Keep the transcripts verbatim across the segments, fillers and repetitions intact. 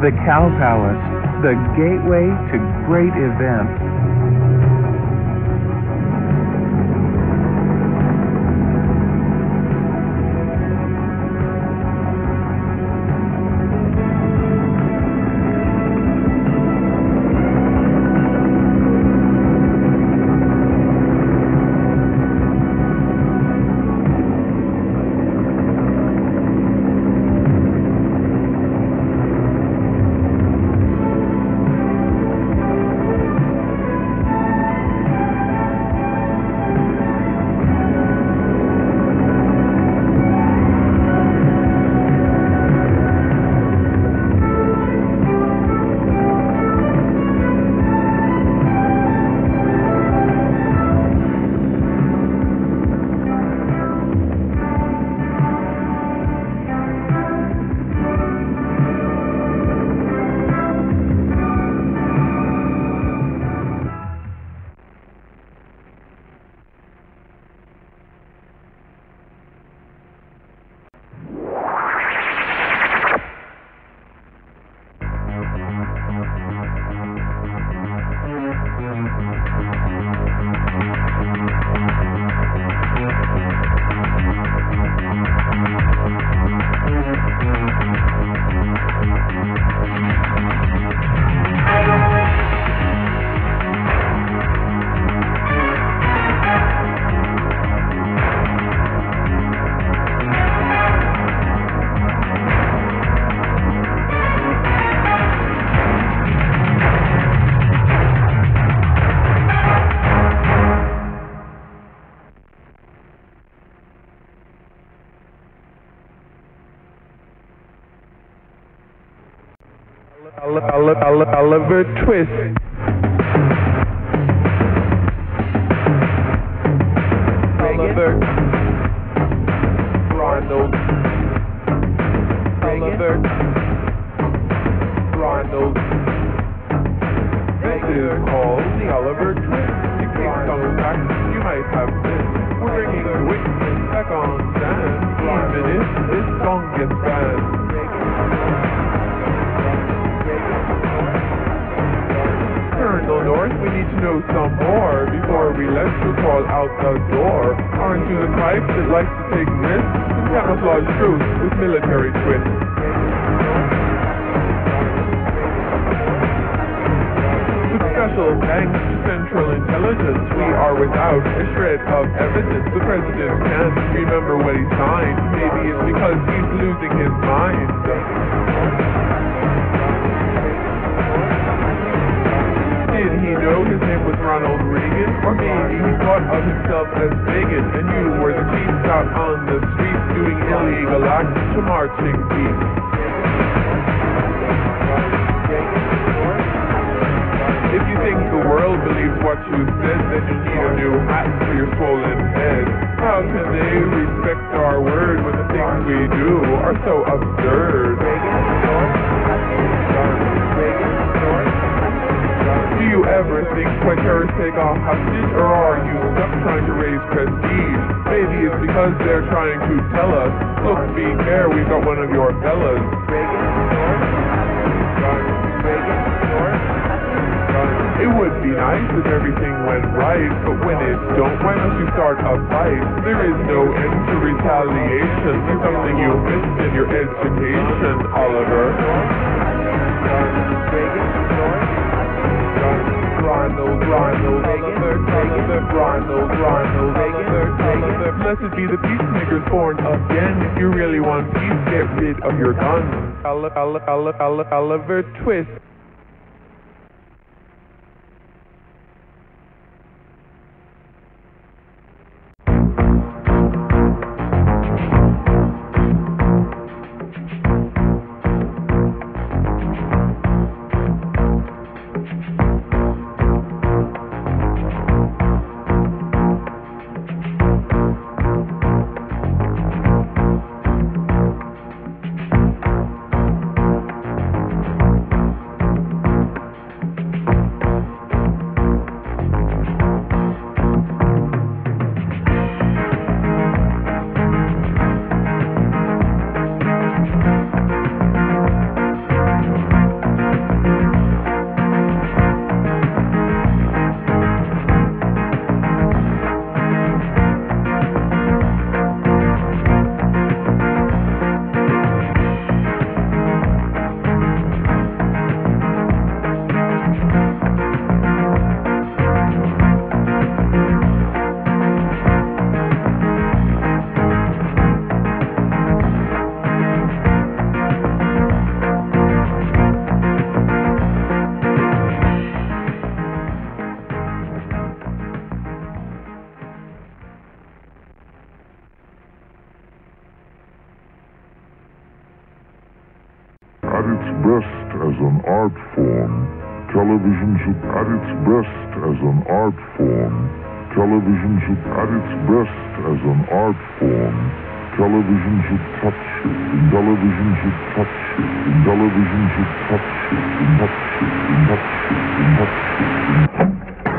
The Cow Palace, the gateway to great events. Oliver Twist. Oliver. Ronald. Oliver. Ronald. This is called the Oliver Twist. In case some facts you might have missed, we're bringing the witness back on stand, even if this song gets banned. Colonel North, we need to know some more before we let you crawl out the door. Aren't you the type that likes to take risks and camouflage truth with military twists? With special thanks to Central Intelligence, we are without a shred of evidence. The president can't remember what he signed. Maybe it's because he's losing his mind. Did he know his name was Ronald Reagan? Or maybe he thought of himself as Reagan, and you were the chiefs out on the streets doing illegal acts to marching beats. If you think the world believes what you said, then you need a new hat for your swollen head. How can they respect our word when the things we do are so absurd? Do you ever think when terrorists take a hostage, or are you stuck trying to raise prestige? Maybe it's because they're trying to tell us, look, be fair, we've got one of your fellas. It would be nice if everything went right, but when it don't, why must you start a fight? There is no end to retaliation. There's something you missed in your education, Oliver. Ronald, Ronald, Oliver, Oliver, Ronald, Ronald, Oliver, Oliver. Blessed be the peacemakers born again. If you really want peace, get rid of your guns. Oliver, Oliver, Oliver Twist. at its best as an art form. Television should at its best as an art form. Television should at its best as an art form. Television should touch it. Television should touch it. Television should touch it. Touch it. Touch it. Touch it.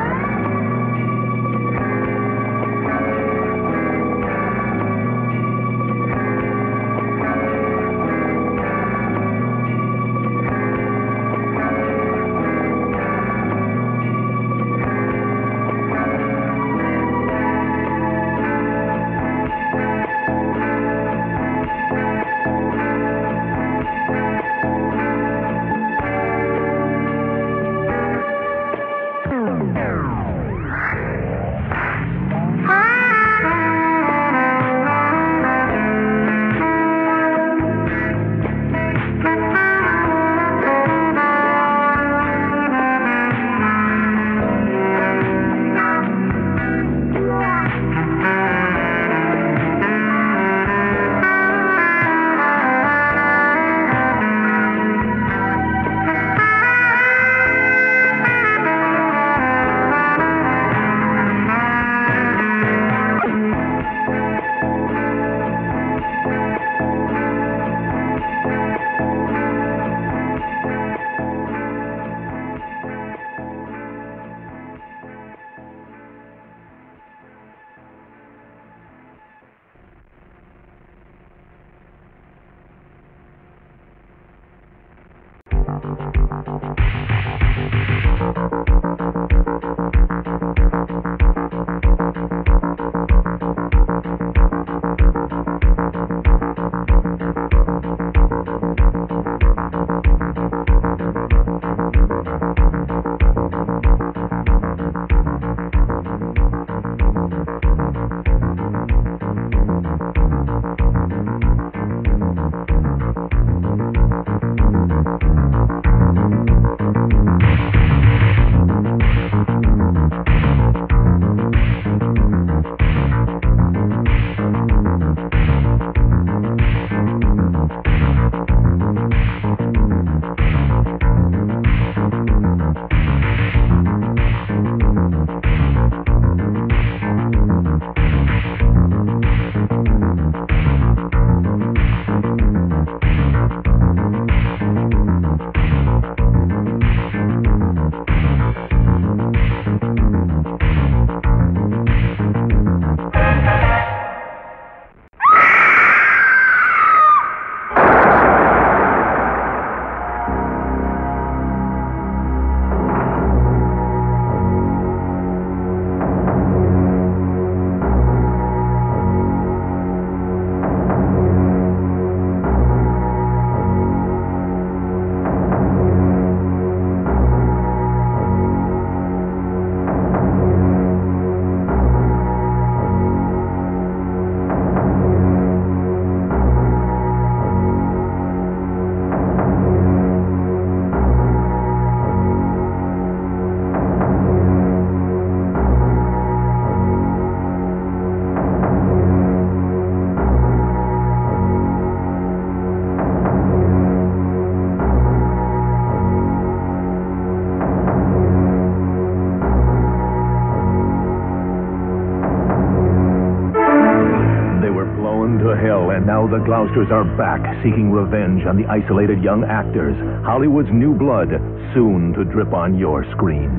Now the Gloucesters are back, seeking revenge on the isolated young actors. Hollywood's new blood, soon to drip on your screen.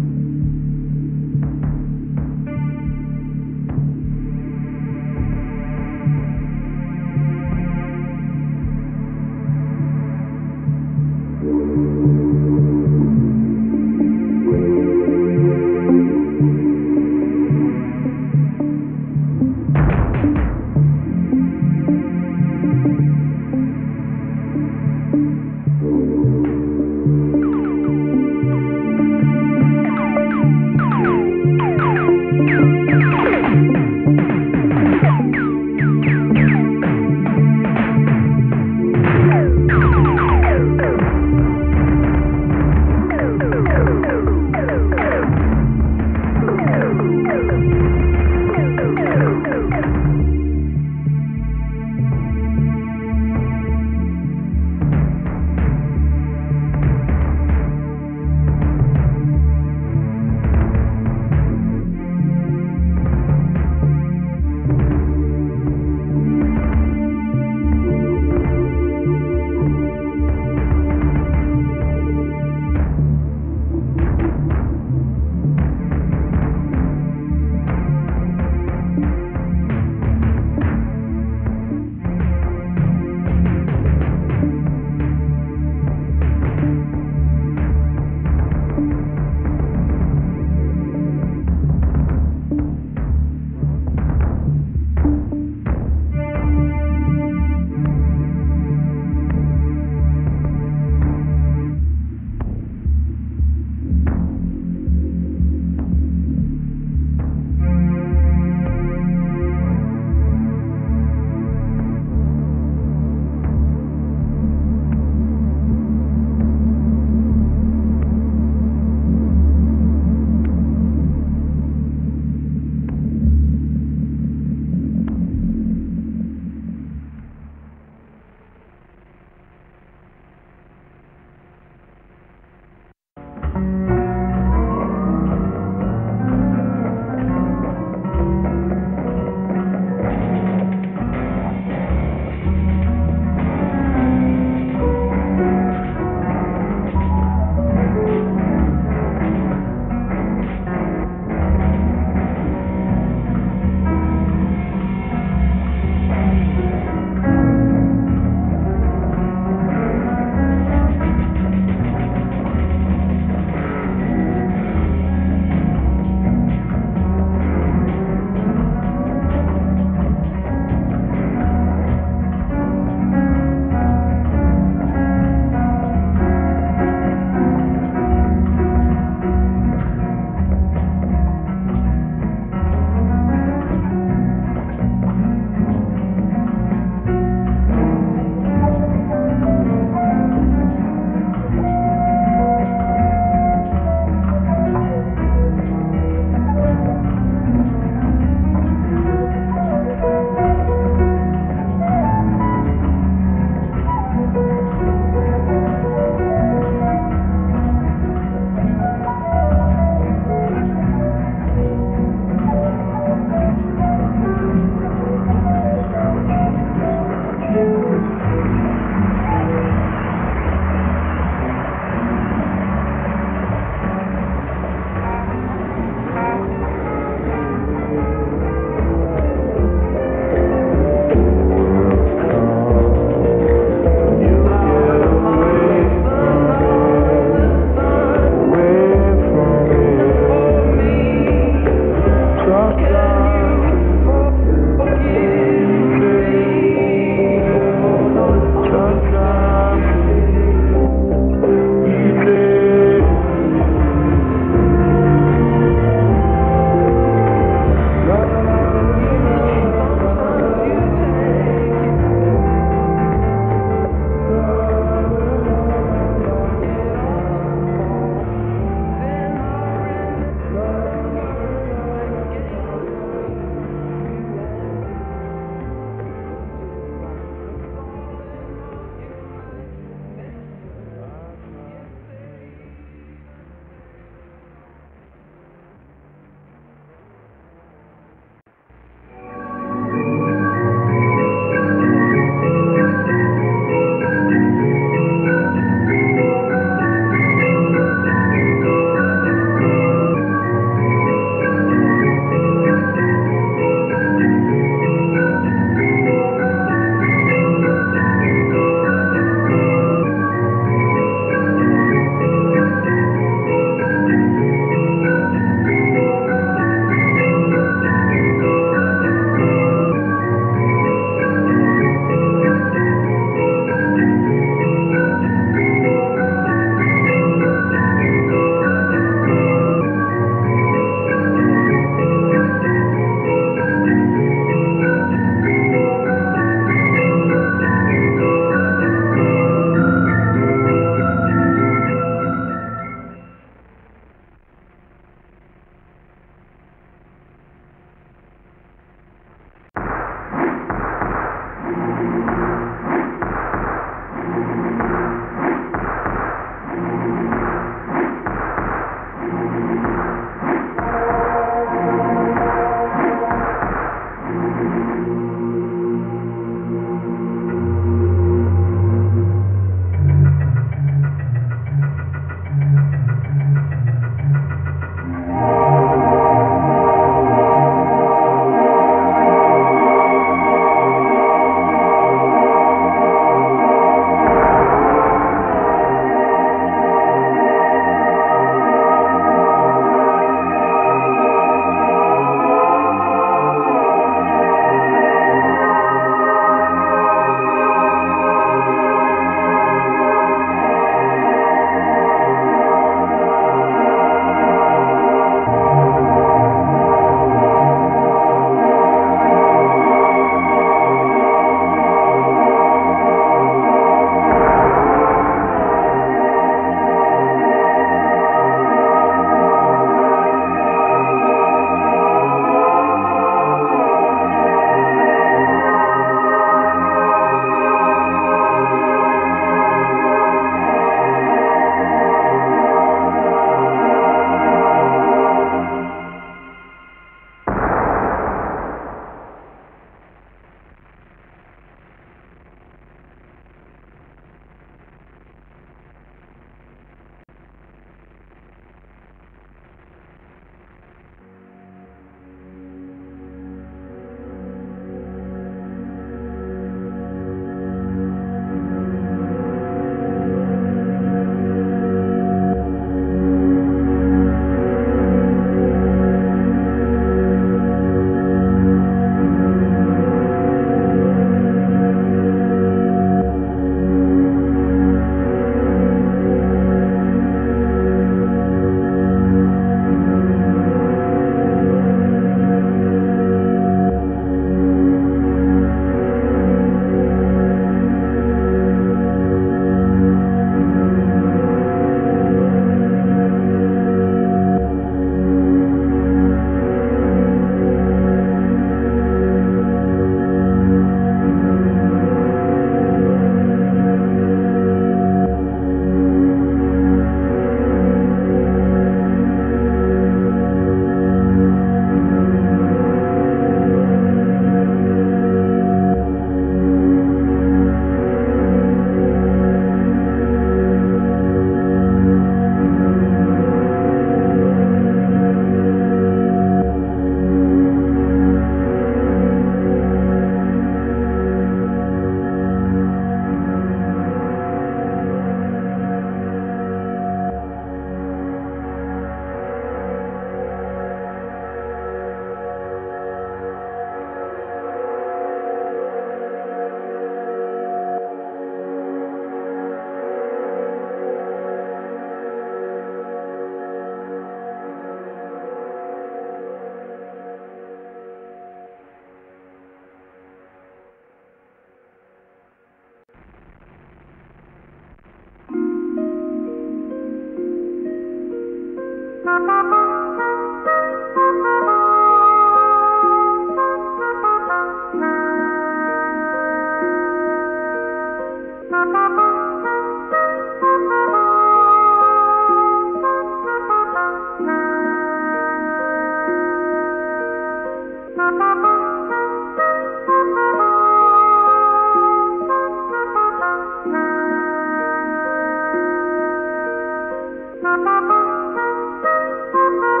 Thank you.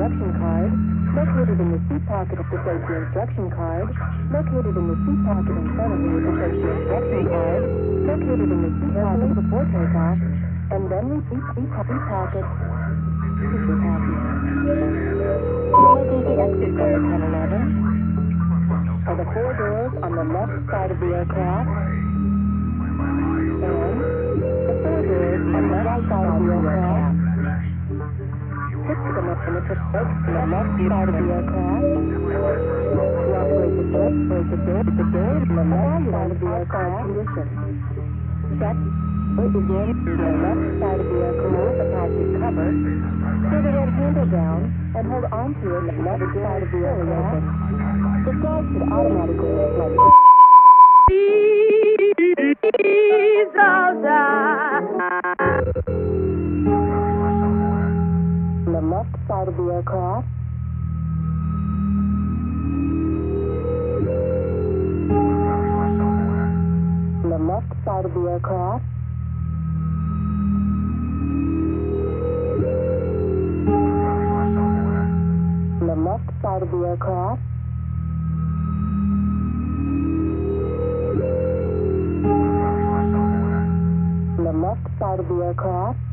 instruction card, located in the seat pocket of the safety instruction card, located in the seat pocket in front of you of the safety instruction card, located in the seat pocket before takeoff, and then repeat seat pocket pocket. Super happy. Emergency exit from the ten eleven are the four doors on the left side of the aircraft, and the four doors on the right side of the aircraft. Fix the mechanism on the left side of the aircraft. To operate the door, break the door, the door on the left side of the aircraft condition. Check. Begin to the left side of the aircraft, attach the cover. Pull the red handle down and hold on to it on the left side of the aircraft. The door should automatically reflect. On the left side of the aircraft. On the left side of the aircraft. On the left side of the aircraft. On the left side of the aircraft.